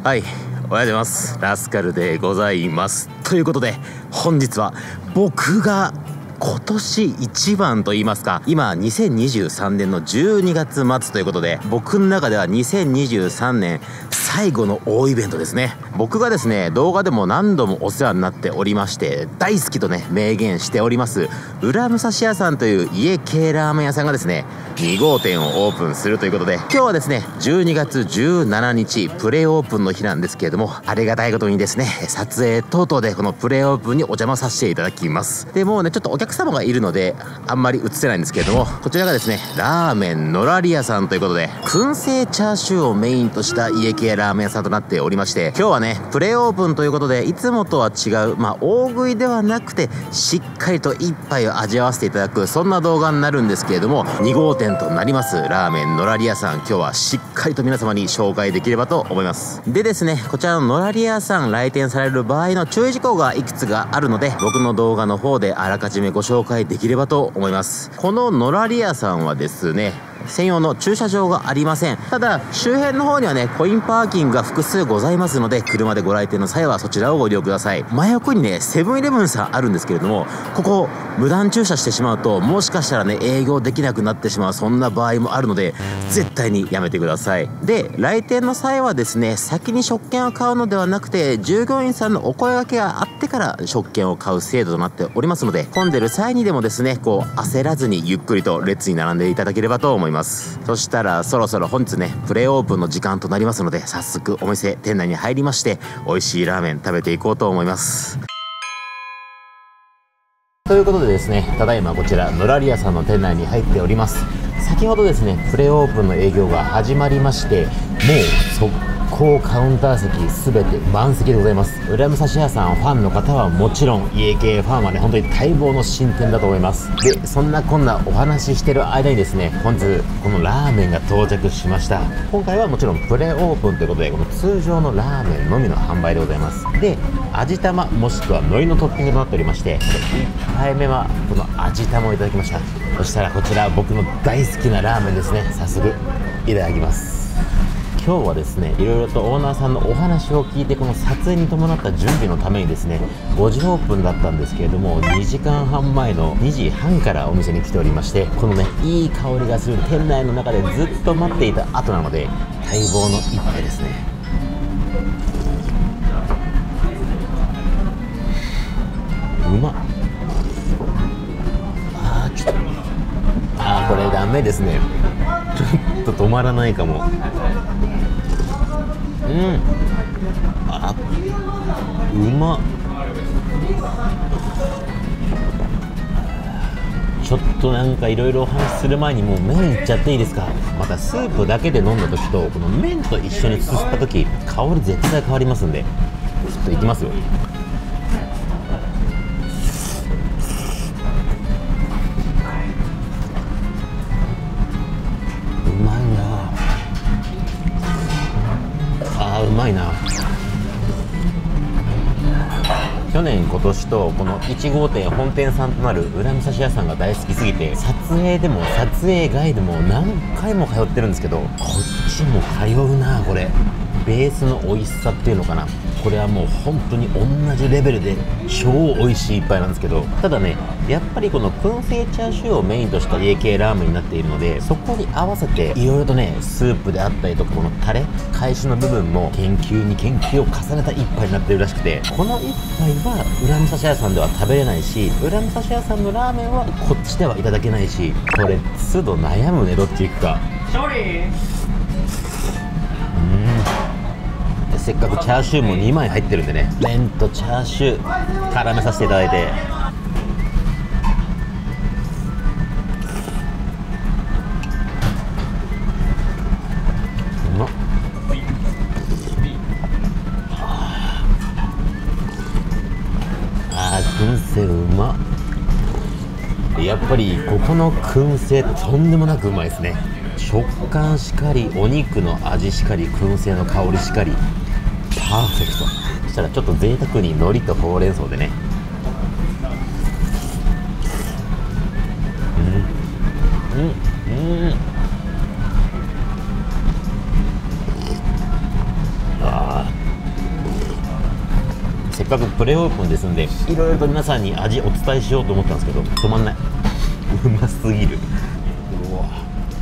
はい、おはようございます。ラスカルでございます。ということで、本日は僕が今年一番と言いますか、今2023年の12月末ということで、僕の中では2023年最後の大イベントですね。僕がですね、動画でも何度もお世話になっておりまして、大好きとね、明言しております、裏武蔵屋さんという家系ラーメン屋さんがですね、2号店をオープンするということで、今日はですね、12月17日、プレオープンの日なんですけれども、ありがたいことにですね、撮影等々でこのプレオープンにお邪魔させていただきます。で、もうね、ちょっとお客様がいるので、あんまり映せないんですけれども、こちらがですね、ラーメンのらり屋さんということで、燻製チャーシューをメインとした家系ラーメン屋さんとなっておりまして、今日はね、プレオープンということで、いつもとは違う、大食いではなくて、しっかりと一杯を味わわせていただく、そんな動画になるんですけれども、2号店となります、ラーメンのらり屋さん、今日はしっかりと皆様に紹介できればと思います。でですね、こちらののらり屋さん、来店される場合の注意事項がいくつかあるので、僕の動画の方であらかじめご紹介できればと思います。こののらり屋さんはですね、専用の駐車場がありません。ただ周辺の方にはね、コインパーキングが複数ございますので、車でご来店の際はそちらをご利用ください。真横にね、セブンイレブンさんあるんですけれども、ここ無断駐車してしまうと、もしかしたらね、営業できなくなってしまう、そんな場合もあるので、絶対にやめてください。で、来店の際はですね、先に食券を買うのではなくて、従業員さんのお声掛けがあってから食券を買う制度となっておりますので、混んでる際にでもですね、焦らずにゆっくりと列に並んでいただければと思います。そしたらそろそろ本日ね、プレオープンの時間となりますので、早速お店店内に入りまして、美味しいラーメン食べていこうと思います。ということでですね、ただいまこちらのらり屋さんの店内に入っております。先ほどですね、プレオープンの営業が始まりまして、もう速攻カウンター席すべて満席でございます。裏武蔵屋さんファンの方はもちろん、家系ファンはね、本当に待望の新店だと思います。で、そんなこんなお話ししてる間にですね、本日このラーメンが到着しました。今回はもちろんプレオープンということで、この通常のラーメンのみの販売でございます。で、味玉もしくは海苔のトッピングとなっておりまして、1杯目はこの味玉をいただきました。そしたらこちら僕の大好きなラーメンですね。早速いただきます。今日はですね、いろいろとオーナーさんのお話を聞いて、この撮影に伴った準備のためにですね、5時オープンだったんですけれども、2時間半前の2時半からお店に来ておりまして、このね、いい香りがする店内の中でずっと待っていた後なので、待望の一杯ですね。うまっ。これダメですね。ちょっと止まらないかも。うまっ。ちょっとなんかいろいろお話しする前にもう麺いっちゃっていいですか。またスープだけで飲んだ時とこの麺と一緒にすすった時、香り絶対変わりますんで、ちょっといきますよ。うまいな。去年今年とこの1号店本店さんとなる裏武蔵屋さんが大好きすぎて、撮影でも撮影外でも何回も通ってるんですけど、こっちも通うな。これベースの美味しさっていうのかな、これはもう本当に同じレベルで超美味しい一杯なんですけど、ただね、やっぱりこの燻製チャーシューをメインとした家系ラーメンになっているので、そこに合わせていろいろとね、スープであったりとか、このタレ返しの部分も研究に研究を重ねた一杯になっているらしくて、この一杯は裏武蔵屋さんでは食べれないし、裏武蔵屋さんのラーメンはこっちではいただけないし、これ都度悩むね、どっち行くか。せっかくチャーシューも2枚入ってるんでね、麺とチャーシュー絡めさせていただいて、うまっ。燻製うまっ。やっぱりここの燻製とんでもなくうまいですね。食感しかり、お肉の味しかり、燻製の香りしかり、パーフェクト。そしたらちょっと贅沢に海苔とほうれん草でね、 かくプレオープンですんで、いろいろと皆さんに味お伝えしようと思ったんですけど、止まんない。うますぎる。うわ、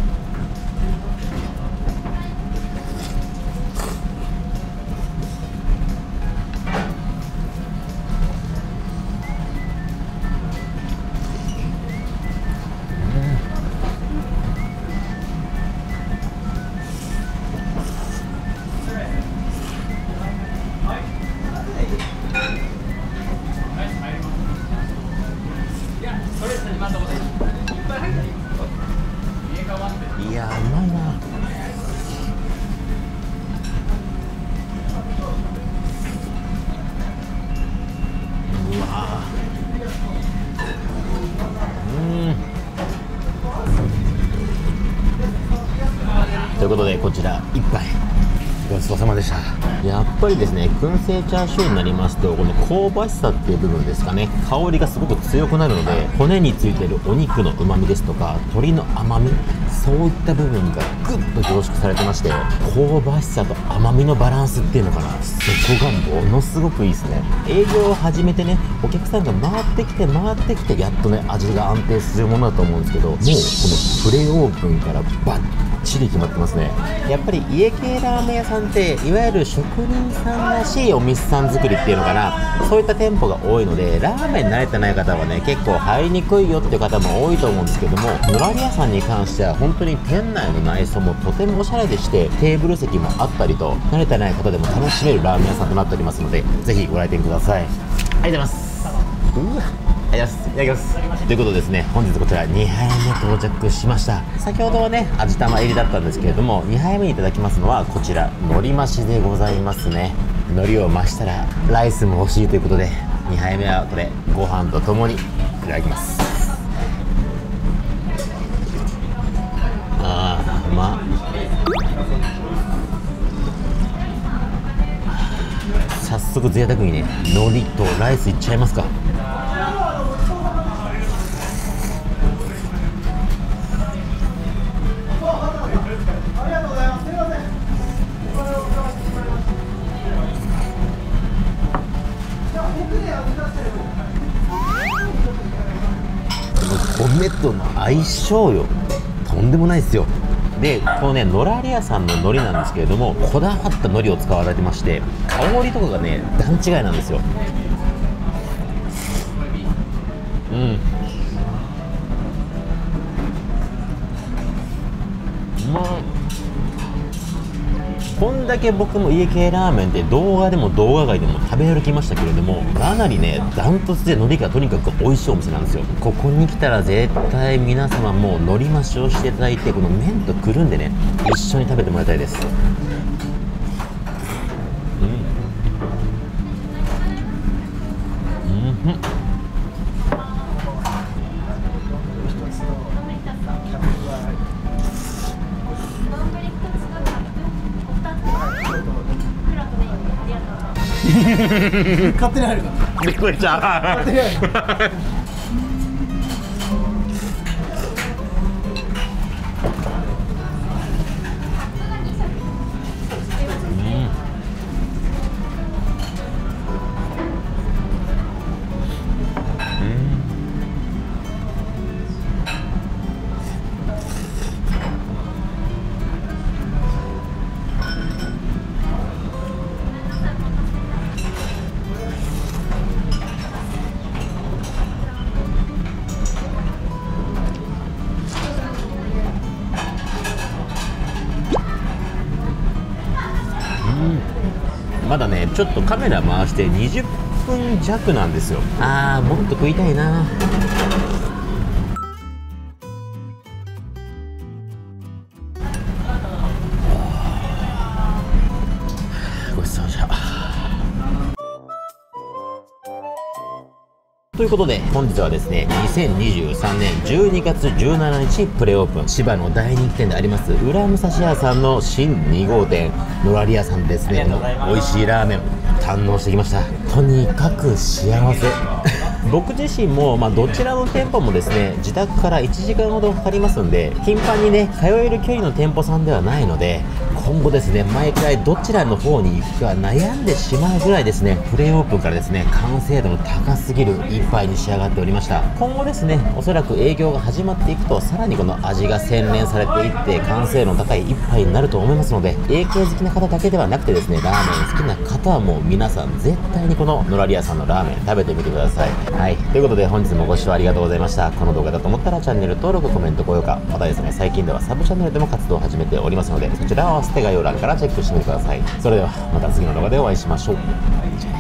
いや、うまいな。うわ、ということで、こちら一杯ごちそうさまでした。やっぱりですね、燻製チャーシューになりますと、この香ばしさっていう部分ですかね、香りがすごく強くなるので、骨についているお肉の旨味ですとか鶏の甘み、そういった部分がぐっと凝縮されてまして、香ばしさと甘みのバランスっていうのかな、そこがものすごくいいですね。営業を始めてね、お客さんが回ってきてやっとね、味が安定するものだと思うんですけど、もうこのプレオープンからバッチリ決まってますね。やっぱり家系ラーメン屋さんっていわゆる職人さんらしいお店さん作りっていうのかな、そういった店舗が多いので、ラーメン慣れてない方はね結構入りにくいよっていう方も多いと思うんですけども、のらり屋さんに関しては本当に店内の内装もとてもおしゃれでして、テーブル席もあったりと、慣れてない方でも楽しめるラーメン屋さんとなっておりますので、ぜひご来店ください。ありがとうございます。うわ、いただきます。ということでですね、本日こちら2杯目到着しました。先ほどはね味玉入りだったんですけれども、2杯目にいただきますのはこちら海苔増しでございますね。海苔を増したらライスも欲しいということで、2杯目はこれご飯とともにいただきます。あー、うまっ。早速贅沢にね海苔とライスいっちゃいますか。米との相性よ、とんでもないですよ。で、このねのらり屋さんの海苔なんですけれども、こだわった海苔を使われてまして、香りとかがね段違いなんですよ。うん、うまい。こんだけ僕も家系ラーメンって動画でも動画外でも食べ歩きましたけれども、かなりねダントツで海苔がとにかく美味しいお店なんですよ。ここに来たら絶対皆様もう海苔増しをしていただいて、この麺とくるんでね一緒に食べてもらいたいです。 勝手に入るか。 びっくりした。 勝手に入る。 まだねちょっとカメラ回して20分弱なんですよ。あー、もっと食いたいな。ごちそうさまでした。ということで本日はですね、2023年12月17日プレオープン、千葉の大人気店であります裏武蔵屋さんの新2号店のらり屋さんでですね、美味しいラーメン堪能してきました。とにかく幸せ。僕自身も、どちらの店舗もですね、自宅から1時間ほどかかりますんで、頻繁にね通える距離の店舗さんではないので、 今後ですね、毎回どちらの方に行くか悩んでしまうぐらいですね、プレオープンからですね、完成度の高すぎる一杯に仕上がっておりました。今後ですね、おそらく営業が始まっていくと、さらにこの味が洗練されていって完成度の高い一杯になると思いますので、栄光好きな方だけではなくてですね、ラーメン好きな方はもう皆さん絶対にこののらり屋さんのラーメン食べてみてください。はい、ということで本日もご視聴ありがとうございました。この動画だと思ったらチャンネル登録、コメント、高評価、またですね、最近ではサブチャンネルでも活動を始めておりますので、そちらを合わせて概要欄からチェックしてみてください。それではまた次の動画でお会いしましょう。じゃあね。